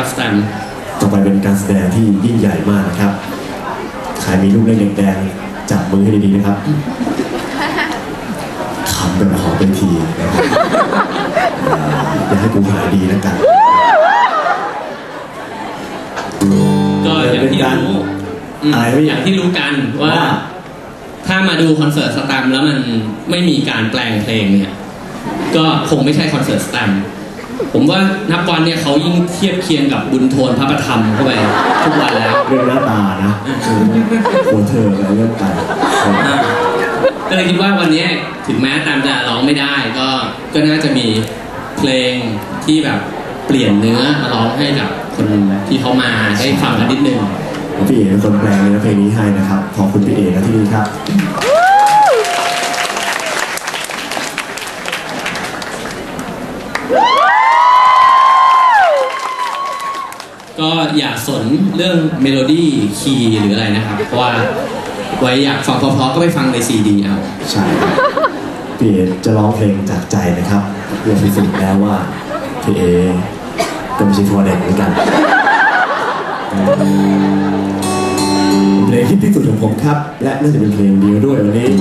ครับสแตมต่อไปเป็นการแสดงที่ยิ่งใหญ่มากนะครับใครมีลูกเล็กแดงจับมือให้ดีๆนะครับขำกันหอมเป็นทีนะครับอย่าให้กูหายดีแล้วกันก็อย่างที่รู้อย่างที่รู้กันว่าถ้ามาดูคอนเสิร์ตสแตมแล้วมันไม่มีการแปลงเพลงเนี่ยก็คงไม่ใช่คอนเสิร์ตสแตมผมว่านับวันเนี่ยเขายิ่งเทียบเคียงกับบุญโทนพระประธรรมเข้าไปทุกวันแล้วเรื่องหน้าตานะโคเธออะไรเรื่องไปก็เลยคิดว่าวันนี้ถึงแม้แตมจะร้องไม่ได้ก็น่าจะมีเพลงที่แบบเปลี่ยนเนื้อมาร้องให้กับคนที่เขามาได้ฟังกันนิดนึงพี่เอ๋เป็นคนแปลงเนื้อเพลงนี้ให้นะครับขอบคุณพี่เอ๋นะที่นี่ครับก็อย่าสนเรื่องเมโลดี้คีย์หรืออะไรนะครับเพราะว่าไว้อยากฟังเพราะๆก็ไปฟังในซีดีเอาใช่พี่เอ๋จะร้องเพลงจากใจนะครับเรียนพิสูจน์แล้วว่าพี่เอ๋ก็ไม่ใช่ทัวร์เด็กเหมือนกันเพลงที่สุดของผมครับและน่าจะเป็นเพลงเดียวด้วยวันนี้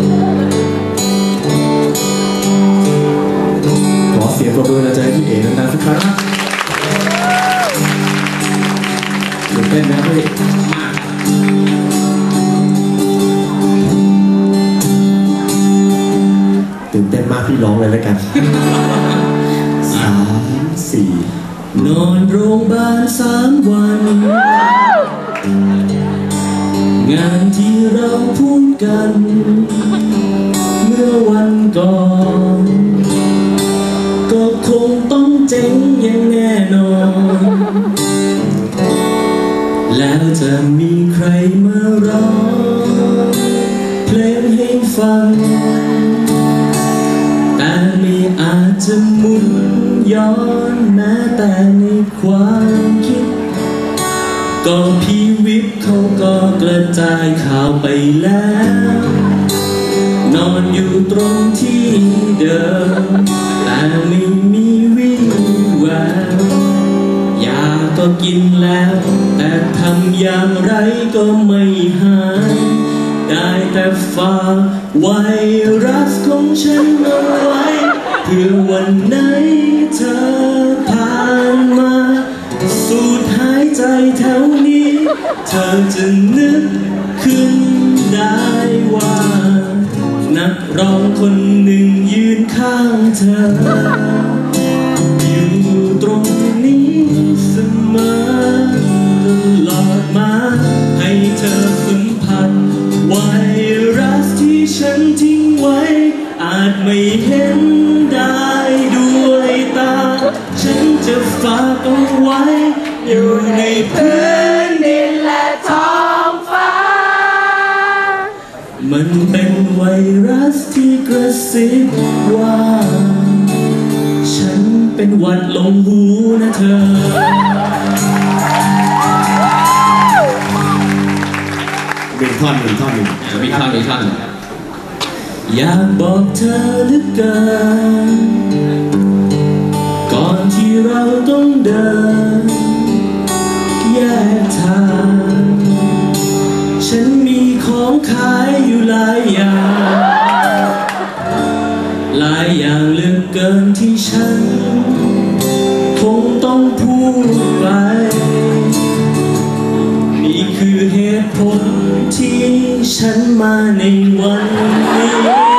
ขอเสียงปรบมือใจพี่เอ๋ดังๆสักครั้งตื่นเต้นนะพี่ตื่นเต้นมากพี่ร้องเลยแล้วกัน3 4 นอนโรงพยาบาล3 วันงานที่เราพูดกันเมื่อวันก่อนก็คงต้องเจ๊งอย่างแน่นอนแล้วจะมีใครมาร้องเพลงให้ฟังแต่ไม่อาจจะหมุนย้อนแม้แต่ในความคิดก็พี่วิทย์เขาก็กระจายข่าวไปแล้วนอนอยู่ตรงที่เดิมแต่ไม่มีวี่แววยาก็กินแล้วแต่ทำอย่างไรก็ไม่หายได้แต่ฝากไวรัสของฉันเอาไว้เพื่อวันไหนเธอผ่านมาสูดหายใจแถวนี้เธอจะนึกขึ้นได้ว่านักร้องคนหนึ่งยืนข้างเธออยู่ตรงนี้เสมอตลอดมาให้เธอสัมผัสไวรัสที่ฉันทิ้งไว้อาจไม่เห็นได้ด้วยตาฉันจะฝากเอาไว้อยู่ในพื้นดินและท้องฟ้ามันเป็นไวรัสที่กระซิบว่าฉันเป็นหวัดลงหูนะเธอเป็นท่อนมีท่อนอยากบอกเธอเหลือเกินก่อนที่เราต้องเดินแยกทางฉันมีของขายอยู่หลายอย่างเหลือเกินที่ฉันคงต้องพูดไปนี่คือเหตุผลที่ฉันมาในวันนี้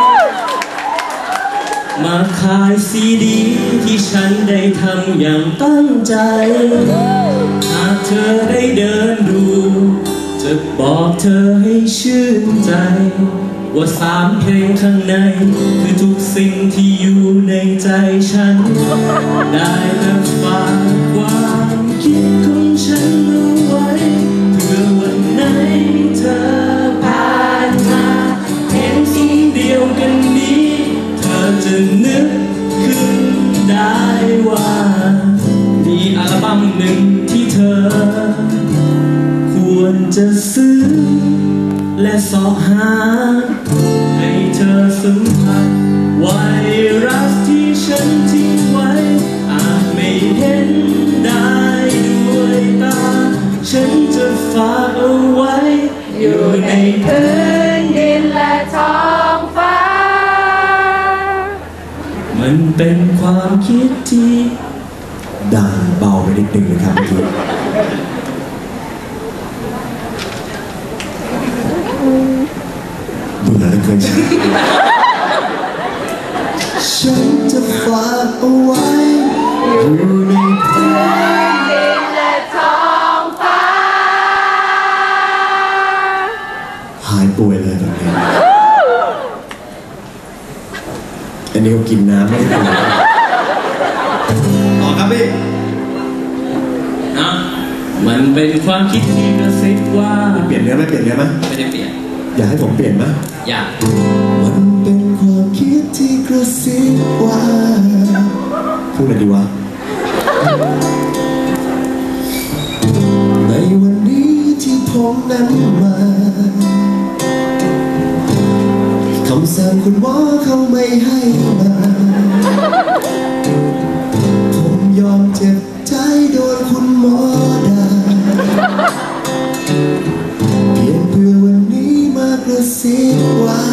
มาขายซีดีที่ฉันได้ทำอย่างตั้งใจหากเธอได้เดินดูจะบอกเธอให้ชื่นใจว่า3 เพลงข้างในคือทุกสิ่งที่อยู่ในใจฉันได้แต่ฝากความคิดของฉันเอาไว้เพื่อวันไหนเธอผ่านมาเห็นสิ่งเดียวกันนี้เธอจะนึกขึ้นได้ว่ามีอัลบั้มหนึ่งที่เธอควรจะซื้อและสอบหาให้เธอสัมผัสไวรัสที่ฉันทิ้งไว้อาจไม่เห็นได้ด้วยความคิดที่ดังเบาไปนิดนึงนะครับเมื่อกี้เบื่อเหลือเกินฉันจะฝากเอาไว้อยู่ในพื้นดินและท้องฟ้าหายป่วยเลยตอนนี้อันนี้เขากินน้ำไม่ได้ป่วยต่อครับพี่มันเป็นความคิดที่กระซิบว่าเปลี่ยนเนื้อไหมเปลี่ยนเนื้อไหมไม่ได้เปลี่ยนอยากให้ผมเปลี่ยนไหมอยากมันเป็นความคิดที่กระซิบว่าพูดอะไรดีวะในวันนี้ที่ผมนั้นมาคำสั่งคุณหมอเขาไม่ให้มาผมยอมเจ็บใจโดนคุณหมอด่าเพียงเพื่อวันนี้มากระซิบว่า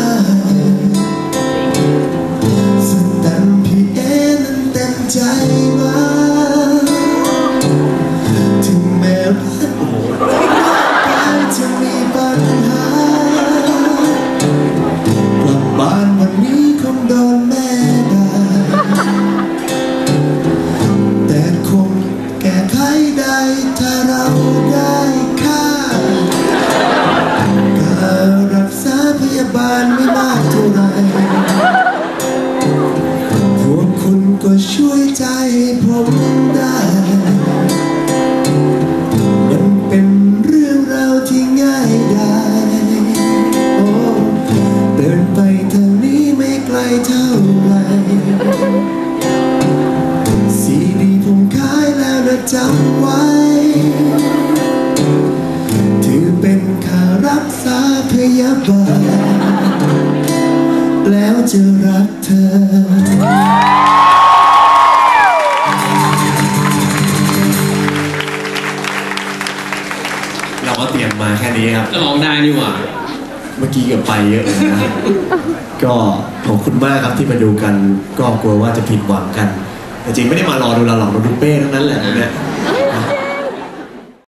สตันพี่นั้นเต็มใจมาถึงแม้ว่าจะมีปัญหากลับบ้านวันนี้คงโดนแม่ด่าแต่คงแก้ไขได้ถ้าเราได้ค่าการรักษาพยาบาลไม่มากเท่าไรพวกคุณก็ช่วยใจผมได้มันเป็นเรื่องราวที่ง่ายได้เดินไปทางนี้ไม่ไกลเท่าไรซีดีผมขายแล้วนะจำไว้ถือเป็นค่ารักษาพยาบาลแล้วจะรักเธอเราก็เตรียมมาแค่นี้ครับร้องได้นี่หว่าเมื่อกี้เกือบไปเยอะเลยนะก็ขอบคุณมากครับที่มาดูกันก็กลัวว่าจะผิดหวังกันแต่จริงไม่ได้มารอดูเราหรอกมาดูเป้ทั้งนั้นแหละเนี่ย